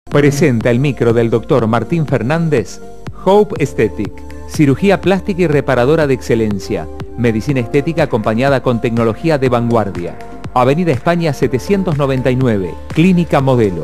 Presenta el micro del Dr. Martín Fernández, Hope Aesthetic, cirugía plástica y reparadora de excelencia, medicina estética acompañada con tecnología de vanguardia. Avenida España 799, Clínica Modelo.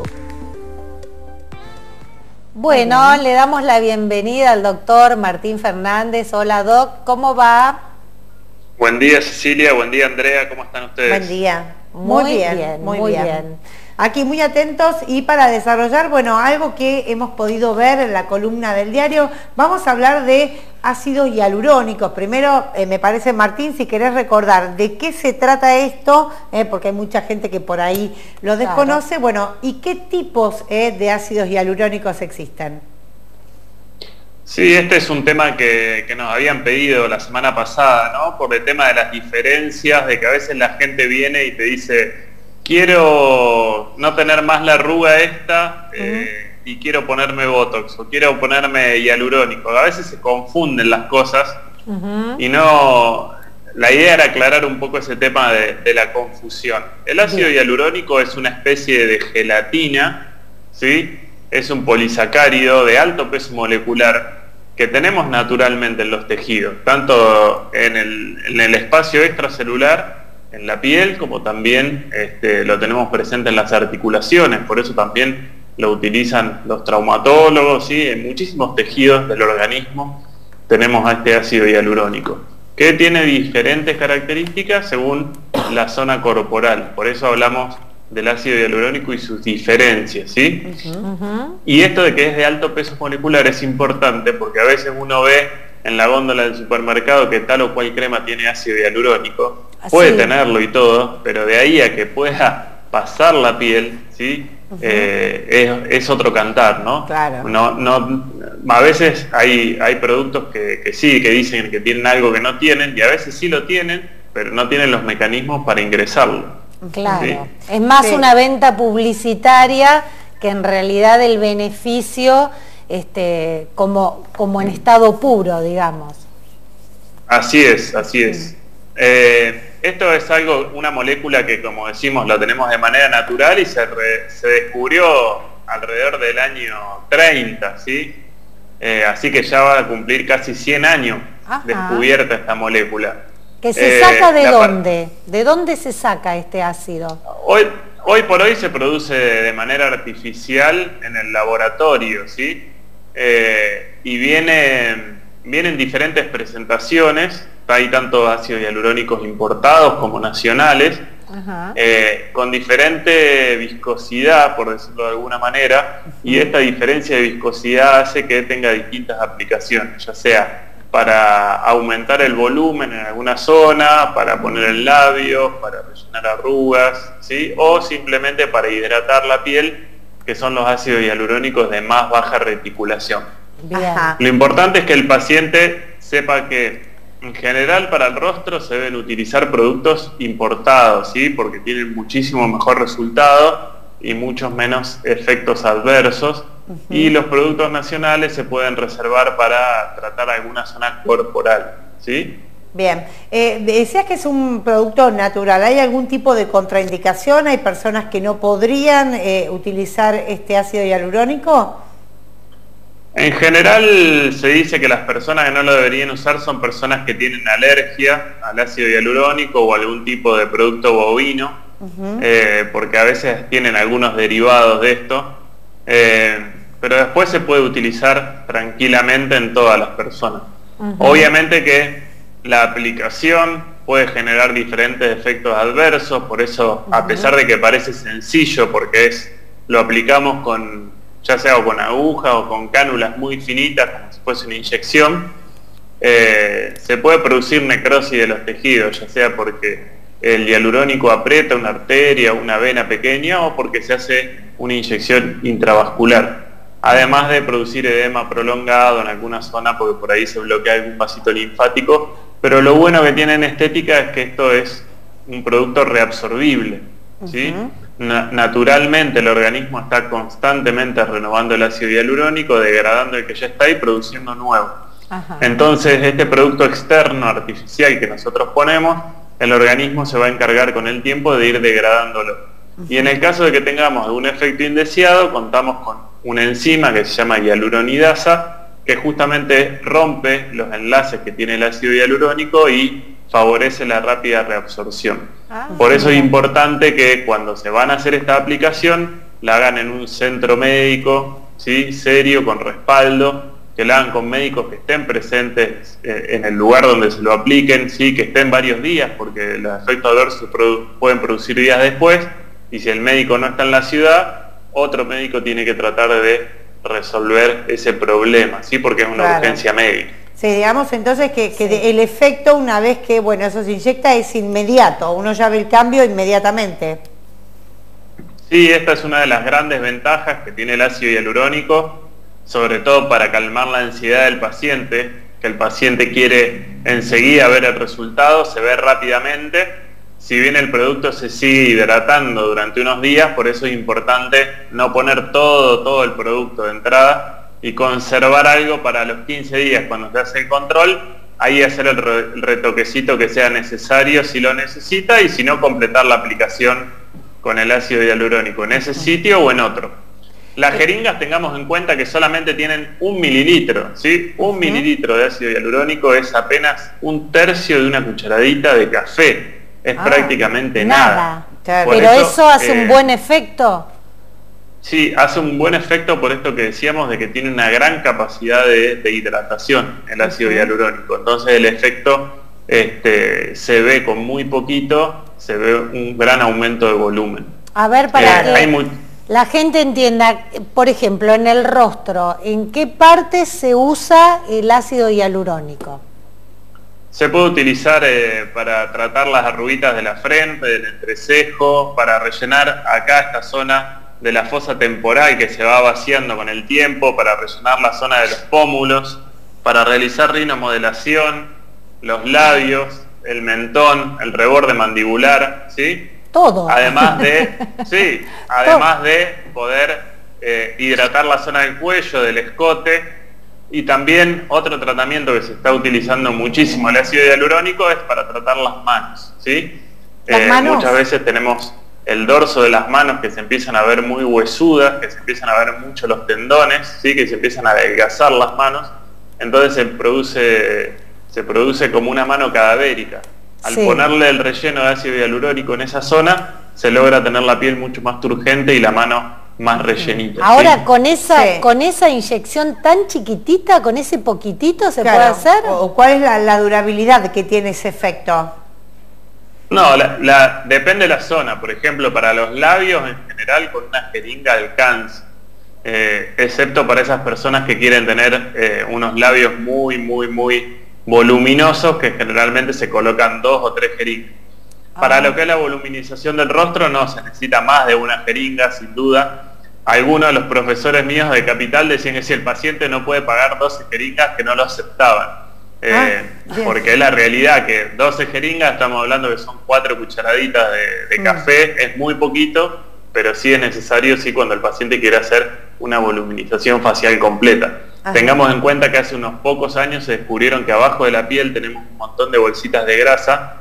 Bueno, le damos la bienvenida al doctor Martín Fernández. Hola, doc, ¿cómo va? Buen día, Cecilia, buen día, Andrea, ¿cómo están ustedes? Buen día, muy bien. Aquí muy atentos y para desarrollar, bueno, algo que hemos podido ver en la columna del diario, vamos a hablar de ácidos hialurónicos. Primero, me parece, Martín, si querés recordar de qué se trata esto, porque hay mucha gente que por ahí lo desconoce, claro. Bueno, ¿y qué tipos de ácidos hialurónicos existen? Sí, este es un tema que nos habían pedido la semana pasada, ¿no? Por el tema de las diferencias, de que a veces la gente viene y te dice, quiero no tener más la arruga esta y quiero ponerme Botox o quiero ponerme hialurónico. A veces se confunden las cosas y no... La idea era aclarar un poco ese tema de la confusión. El ácido hialurónico es una especie de gelatina, ¿sí? Es un polisacárido de alto peso molecular que tenemos naturalmente en los tejidos, tanto en el espacio extracelular, en la piel, como también lo tenemos presente en las articulaciones. Por eso también lo utilizan los traumatólogos, ¿sí? En muchísimos tejidos del organismo tenemos a este ácido hialurónico, que tiene diferentes características según la zona corporal. Por eso hablamos del ácido hialurónico y sus diferencias, ¿sí? Y esto de que es de alto peso molecular es importante porque a veces uno ve en la góndola del supermercado que tal o cual crema tiene ácido hialurónico. Puede tenerlo y todo, pero de ahí a que pueda pasar la piel, ¿sí? Es otro cantar, ¿no? Claro. A veces hay productos que sí, que dicen que tienen algo que no tienen, y a veces sí lo tienen, pero no tienen los mecanismos para ingresarlo. Claro, ¿sí? Es más una venta publicitaria que en realidad el beneficio como en estado puro, digamos. Así es, así es. Esto es una molécula que, como decimos, la tenemos de manera natural y se descubrió alrededor del año 30, ¿sí? Así que ya va a cumplir casi 100 años descubierta esta molécula. ¿Que se saca de dónde? ¿De dónde se saca este ácido? Hoy por hoy se produce de manera artificial en el laboratorio, ¿sí? Y viene en diferentes presentaciones. Hay tanto ácidos hialurónicos importados como nacionales, con diferente viscosidad, por decirlo de alguna manera, y esta diferencia de viscosidad hace que tenga distintas aplicaciones, ya sea para aumentar el volumen en alguna zona, para poner el labio, para rellenar arrugas, ¿sí? O simplemente para hidratar la piel, que son los ácidos hialurónicos de más baja reticulación. Lo importante es que el paciente sepa que en general para el rostro se deben utilizar productos importados, ¿sí? Porque tienen muchísimo mejor resultado y muchos menos efectos adversos. Y los productos nacionales se pueden reservar para tratar alguna zona corporal, ¿sí? Bien, decías que es un producto natural. ¿Hay algún tipo de contraindicación? ¿Hay personas que no podrían utilizar este ácido hialurónico? En general se dice que las personas que no lo deberían usar son personas que tienen alergia al ácido hialurónico o algún tipo de producto bovino, porque a veces tienen algunos derivados de esto, pero después se puede utilizar tranquilamente en todas las personas. Obviamente que la aplicación puede generar diferentes efectos adversos, por eso a pesar de que parece sencillo, porque lo aplicamos ya sea con aguja o con cánulas muy finitas, como si fuese una inyección, se puede producir necrosis de los tejidos, ya sea porque el hialurónico aprieta una arteria o una vena pequeña o porque se hace una inyección intravascular. Además de producir edema prolongado en alguna zona porque por ahí se bloquea algún vasito linfático, pero lo bueno que tiene en estética es que esto es un producto reabsorbible, ¿sí? Naturalmente el organismo está constantemente renovando el ácido hialurónico, degradando el que ya está y produciendo nuevo. Entonces este producto externo artificial que nosotros ponemos, el organismo se va a encargar con el tiempo de ir degradándolo. Y en el caso de que tengamos un efecto indeseado, contamos con una enzima que se llama hialuronidasa, que justamente rompe los enlaces que tiene el ácido hialurónico y favorece la rápida reabsorción. Por eso es importante que cuando se van a hacer esta aplicación, la hagan en un centro médico, ¿sí?, serio, con respaldo, que la hagan con médicos que estén presentes en el lugar donde se lo apliquen, ¿sí?, que estén varios días, porque los efectos adversos pueden producir días después, y si el médico no está en la ciudad, otro médico tiene que tratar de resolver ese problema, ¿sí?, porque es una urgencia médica. Sí, digamos entonces que el efecto, una vez que, bueno, eso se inyecta, es inmediato, uno ya ve el cambio inmediatamente. Sí, esta es una de las grandes ventajas que tiene el ácido hialurónico, sobre todo para calmar la ansiedad del paciente, que el paciente quiere enseguida ver el resultado, se ve rápidamente. Si bien el producto se sigue hidratando durante unos días, por eso es importante no poner todo el producto de entrada y conservar algo para los 15 días cuando se hace el control, ahí hacer el retoquecito que sea necesario si lo necesita, y si no, completar la aplicación con el ácido hialurónico en ese sitio o en otro. Las jeringas, tengamos en cuenta que solamente tienen 1 mililitro, ¿sí? 1 mililitro de ácido hialurónico es apenas 1/3 de una cucharadita de café, es prácticamente nada. Claro. Pero eso hace un buen efecto. Sí, hace un buen efecto por esto que decíamos de que tiene una gran capacidad de hidratación el ácido hialurónico. Entonces el efecto se ve con muy poquito, se ve un gran aumento de volumen. A ver, para que la gente entienda, por ejemplo, en el rostro, ¿en qué parte se usa el ácido hialurónico? Se puede utilizar para tratar las arruguitas de la frente, del entrecejo, para rellenar acá esta zona de la fosa temporal que se va vaciando con el tiempo, para rellenar la zona de los pómulos, para realizar rinomodelación, los labios, el mentón, el reborde mandibular, ¿sí? Todo. Además de poder hidratar la zona del cuello, del escote, y también otro tratamiento que se está utilizando muchísimo el ácido hialurónico es para tratar las manos, ¿sí? ¿Las manos? Muchas veces tenemos el dorso de las manos que se empiezan a ver muy huesudas, que se empiezan a ver mucho los tendones, ¿sí?, que se empiezan a adelgazar las manos, entonces se produce como una mano cadavérica. Al ponerle el relleno de ácido hialurónico en esa zona, se logra tener la piel mucho más turgente y la mano más rellenita. Ahora, ¿sí? con esa inyección tan chiquitita, con ese poquitito, ¿se puede hacer? ¿O cuál es la durabilidad que tiene ese efecto? No, depende de la zona. Por ejemplo, para los labios en general con una jeringa alcanza, excepto para esas personas que quieren tener unos labios muy voluminosos, que generalmente se colocan 2 o 3 jeringas. Para lo que es la voluminización del rostro no se necesita más de una jeringa, sin duda. Algunos de los profesores míos de Capital decían que si el paciente no puede pagar 12 jeringas, que no lo aceptaban. Porque es la realidad que 12 jeringas, estamos hablando que son 4 cucharaditas de café, es muy poquito, pero sí es necesario cuando el paciente quiere hacer una voluminización facial completa. Tengamos en cuenta que hace unos pocos años se descubrieron que abajo de la piel tenemos un montón de bolsitas de grasa,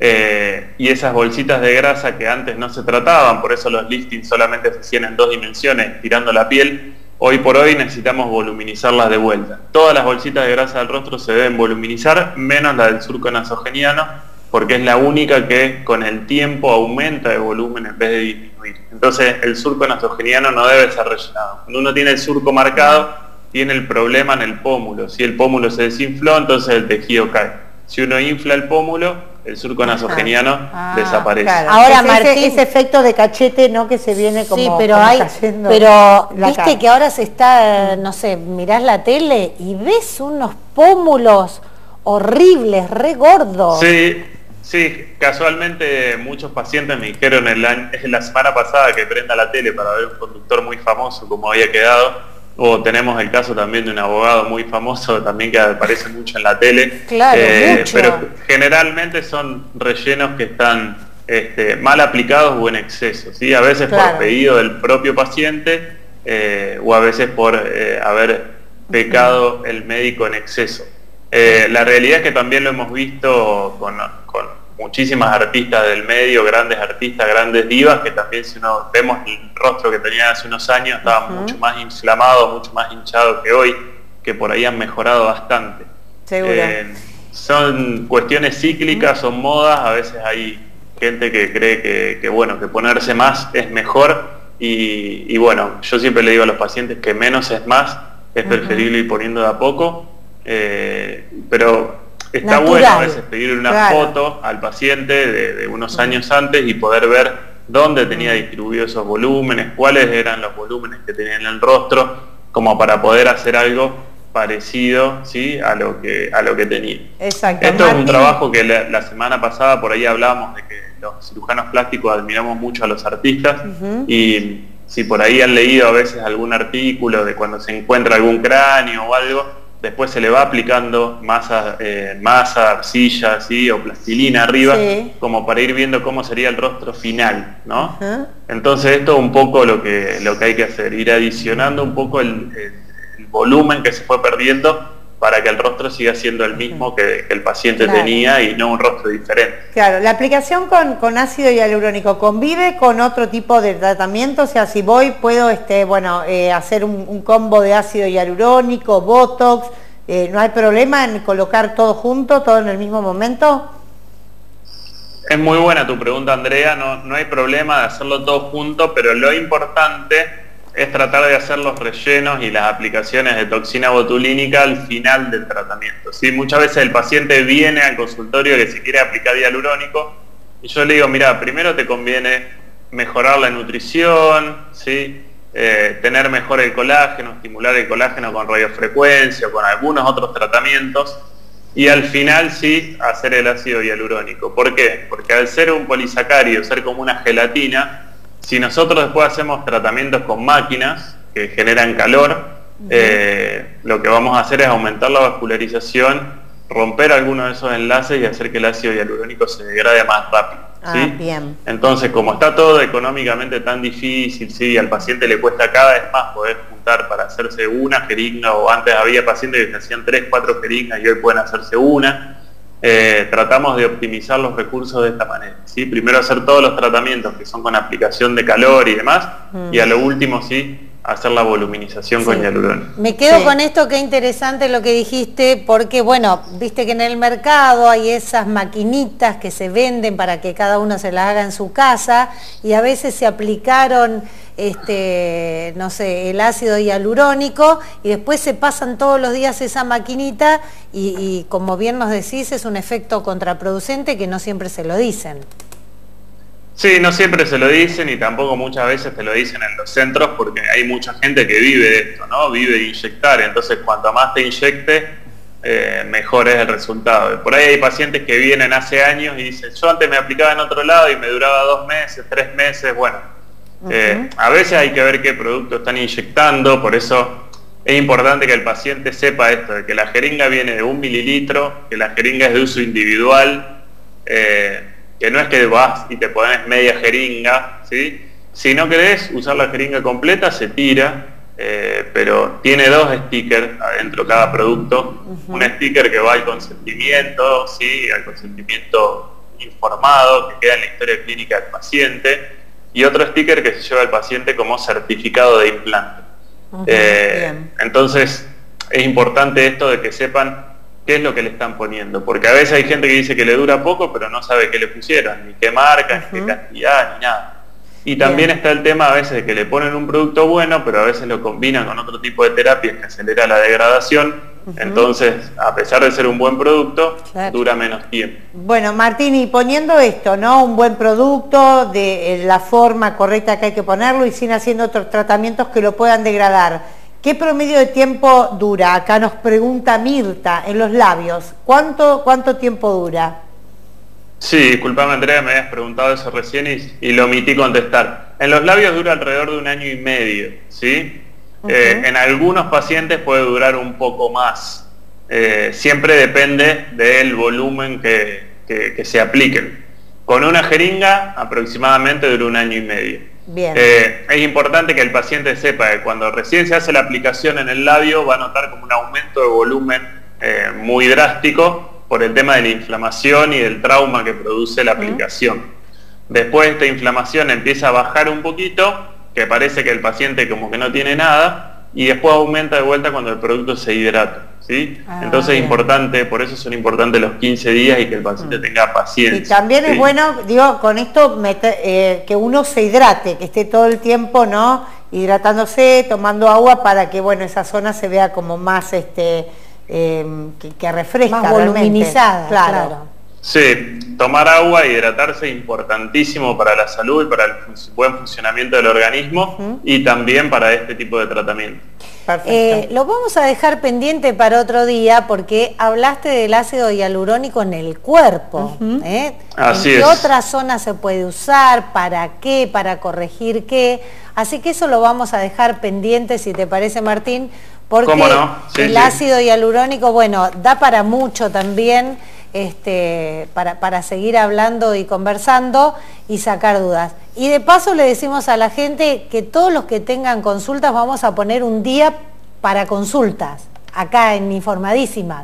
y esas bolsitas de grasa que antes no se trataban, por eso los liftings solamente se hacían en 2 dimensiones, tirando la piel. Hoy por hoy necesitamos voluminizarlas de vuelta. Todas las bolsitas de grasa del rostro se deben voluminizar, menos la del surco nasogeniano, porque es la única que con el tiempo aumenta de volumen en vez de disminuir. Entonces el surco nasogeniano no debe ser rellenado. Cuando uno tiene el surco marcado, tiene el problema en el pómulo. Si el pómulo se desinfló, entonces el tejido cae. Si uno infla el pómulo, el surco nasogeniano desaparece. Claro. Ahora, Martín, ese efecto de cachete, ¿no?, que se viene como, sí, pero como pero viste que ahora se está, no sé, mirás la tele y ves unos pómulos horribles, re gordos. Sí, casualmente muchos pacientes me dijeron la semana pasada que prenda la tele para ver un conductor muy famoso como había quedado. O tenemos el caso también de un abogado muy famoso también que aparece mucho en la tele. Claro, mucho. Pero generalmente son rellenos que están mal aplicados o en exceso, ¿sí? A veces por pedido del propio paciente o a veces por haber pecado el médico en exceso. La realidad es que también lo hemos visto con muchísimas artistas del medio, grandes artistas, grandes divas, que también si uno vemos el rostro que tenían hace unos años, estaban mucho más inflamados, mucho más hinchados que hoy, que por ahí han mejorado bastante. Seguro. Son cuestiones cíclicas, son modas, a veces hay gente que cree que bueno, que ponerse más es mejor, y bueno, yo siempre le digo a los pacientes que menos es más, es preferible ir poniendo de a poco, pero está bueno a veces pedir una foto al paciente de unos años antes y poder ver dónde tenía distribuidos esos volúmenes, cuáles eran los volúmenes que tenía en el rostro, como para poder hacer algo parecido, ¿sí?, a lo que tenía. Exacto. Esto es un trabajo que la semana pasada por ahí hablábamos de que los cirujanos plásticos admiramos mucho a los artistas, y si por ahí han leído a veces algún artículo de cuando se encuentra algún cráneo o algo, después se le va aplicando masa, arcilla, ¿sí?, o plastilina arriba, como para ir viendo cómo sería el rostro final, ¿no? Entonces esto es un poco lo que hay que hacer, ir adicionando un poco el volumen que se fue perdiendo para que el rostro siga siendo el mismo que el paciente tenía y no un rostro diferente. Claro, la aplicación con ácido hialurónico convive con otro tipo de tratamiento, o sea, si voy puedo hacer un combo de ácido hialurónico, botox, ¿no hay problema en colocar todo junto, todo en el mismo momento? Es muy buena tu pregunta, Andrea, no hay problema de hacerlo todo junto, pero lo importante es tratar de hacer los rellenos y las aplicaciones de toxina botulínica al final del tratamiento, ¿sí? Muchas veces el paciente viene al consultorio que se quiere aplicar hialurónico y yo le digo, mira, primero te conviene mejorar la nutrición, ¿sí?, tener mejor el colágeno, estimular el colágeno con radiofrecuencia o con algunos otros tratamientos, y al final sí hacer el ácido hialurónico. ¿Por qué? Porque al ser un polisacárido, ser como una gelatina, si nosotros después hacemos tratamientos con máquinas que generan calor, lo que vamos a hacer es aumentar la vascularización, romper algunos de esos enlaces y hacer que el ácido hialurónico se degrade más rápido, ¿sí? Bien. Entonces, como está todo económicamente tan difícil, ¿sí?, al paciente le cuesta cada vez más poder juntar para hacerse una jeringa, o antes había pacientes que se hacían 3, 4 jeringas y hoy pueden hacerse una. Tratamos de optimizar los recursos de esta manera, ¿sí? Primero hacer todos los tratamientos que son con aplicación de calor y demás, y a lo último sí hacer la voluminización con hialurónico. Me quedo con esto, qué interesante lo que dijiste, porque bueno, viste que en el mercado hay esas maquinitas que se venden para que cada uno se las haga en su casa, y a veces se aplicaron no sé, el ácido hialurónico y después se pasan todos los días esa maquinita y como bien nos decís, es un efecto contraproducente que no siempre se lo dicen. Sí, no siempre se lo dicen y tampoco muchas veces te lo dicen en los centros, porque hay mucha gente que vive de esto, ¿no? Vive de inyectar, entonces cuanto más te inyecte, mejor es el resultado. Por ahí hay pacientes que vienen hace años y dicen, yo antes me aplicaba en otro lado y me duraba 2 meses, 3 meses, bueno. A veces hay que ver qué producto están inyectando, por eso es importante que el paciente sepa esto, de que la jeringa viene de 1 mililitro, que la jeringa es de uso individual, que no es que vas y te pones media jeringa, ¿sí? Si no querés usar la jeringa completa, se tira, pero tiene 2 stickers adentro cada producto, un sticker que va al consentimiento, ¿sí?, al consentimiento informado, que queda en la historia clínica del paciente, y otro sticker que se lleva al paciente como certificado de implante. Entonces es importante esto de que sepan qué es lo que le están poniendo, porque a veces hay gente que dice que le dura poco pero no sabe qué le pusieron, ni qué marca, ni qué cantidad, ni nada. Y también está el tema a veces de que le ponen un producto bueno, pero a veces lo combinan con otro tipo de terapias que acelera la degradación. Entonces, a pesar de ser un buen producto, dura menos tiempo. Bueno, Martín, y poniendo esto, ¿no? Un buen producto, de la forma correcta que hay que ponerlo y sin haciendo otros tratamientos que lo puedan degradar. ¿Qué promedio de tiempo dura? Acá nos pregunta Mirta, en los labios. ¿Cuánto tiempo dura? Sí, disculpame, Andrea, me habías preguntado eso recién y lo omití contestar. En los labios dura alrededor de 1 año y medio, ¿sí? En algunos pacientes puede durar un poco más. Siempre depende del volumen que se apliquen. Con una jeringa aproximadamente dura 1 año y medio. Bien. Es importante que el paciente sepa que cuando recién se hace la aplicación en el labio va a notar como un aumento de volumen muy drástico, por el tema de la inflamación y del trauma que produce la aplicación. Después esta inflamación empieza a bajar un poquito, que parece que el paciente como que no tiene nada, y después aumenta de vuelta cuando el producto se hidrata, ¿sí? Entonces es importante, por eso son importantes los 15 días y que el paciente tenga paciencia. Y también es bueno, digo, con esto que uno se hidrate, que esté todo el tiempo, ¿no?, hidratándose, tomando agua para que, bueno, esa zona se vea como más, que refresca. Más voluminizada, claro. Sí, tomar agua, hidratarse es importantísimo para la salud y para el buen funcionamiento del organismo y también para este tipo de tratamiento. Perfecto. Lo vamos a dejar pendiente para otro día porque hablaste del ácido hialurónico en el cuerpo. Así ¿En qué es. otra zona se puede usar? ¿Para qué? ¿Para corregir qué? Así que eso lo vamos a dejar pendiente, si te parece, Martín, porque ¿cómo no? Sí, el ácido hialurónico, bueno, da para mucho también, para seguir hablando y conversando y sacar dudas. Y de paso le decimos a la gente que todos los que tengan consultas vamos a poner un día para consultas, acá en Informadísimas.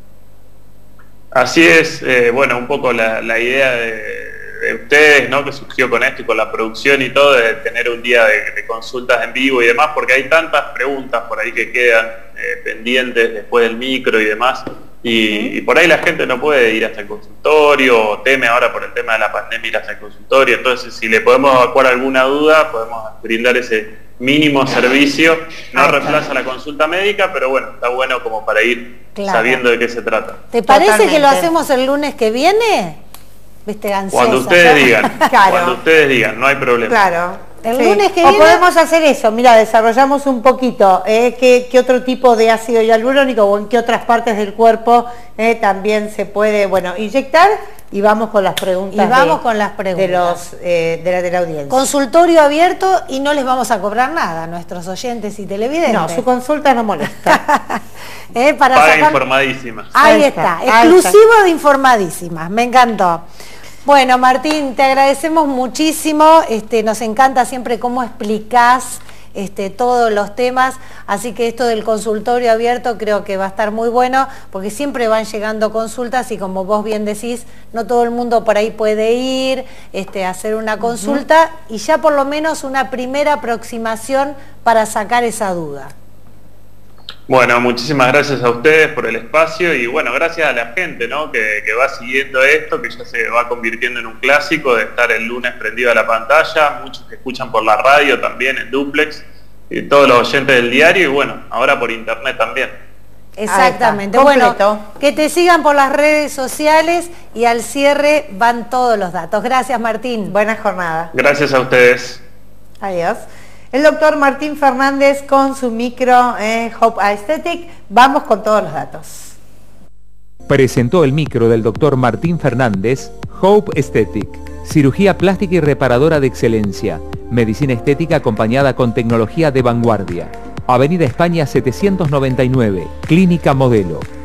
Así es, bueno, un poco la idea de ustedes, ¿no?, que surgió con esto y con la producción y todo, de tener un día de consultas en vivo y demás, porque hay tantas preguntas por ahí que quedan pendientes después del micro y demás, y por ahí la gente no puede ir hasta el consultorio, o teme ahora por el tema de la pandemia ir hasta el consultorio. Entonces, si le podemos evacuar alguna duda, podemos brindar ese mínimo servicio. No reemplaza la consulta médica, pero bueno, está bueno como para ir sabiendo de qué se trata. ¿Te parece que lo hacemos el lunes que viene? ¿Viste, ansiosa? Cuando ustedes digan, cuando ustedes digan, no hay problema. Claro. El lunes que o viene podemos hacer eso, mira, desarrollamos un poquito qué otro tipo de ácido hialurónico o en qué otras partes del cuerpo también se puede, bueno, inyectar, y vamos con las preguntas. Y vamos con las preguntas de la audiencia. Consultorio abierto y no les vamos a cobrar nada a nuestros oyentes y televidentes. No, su consulta no molesta. Para sacar... Informadísimas. Ahí está, exclusivo de Informadísimas, me encantó. Bueno, Martín, te agradecemos muchísimo, nos encanta siempre cómo explicás todos los temas, así que esto del consultorio abierto creo que va a estar muy bueno, porque siempre van llegando consultas y como vos bien decís, no todo el mundo por ahí puede ir, a hacer una consulta y ya por lo menos una primera aproximación para sacar esa duda. Bueno, muchísimas gracias a ustedes por el espacio y bueno, gracias a la gente, ¿no?, que va siguiendo esto, que ya se va convirtiendo en un clásico de estar el lunes prendido a la pantalla, muchos que escuchan por la radio también en Duplex, y todos los oyentes del diario y bueno, ahora por internet también. Exactamente, bueno, que te sigan por las redes sociales y al cierre van todos los datos. Gracias, Martín. Buena jornada. Gracias a ustedes. Adiós. El doctor Martín Fernández con su micro Hope Aesthetic. Vamos con todos los datos. Presentó el micro del doctor Martín Fernández, Hope Aesthetic, cirugía plástica y reparadora de excelencia, medicina estética acompañada con tecnología de vanguardia. Avenida España 799, Clínica Modelo.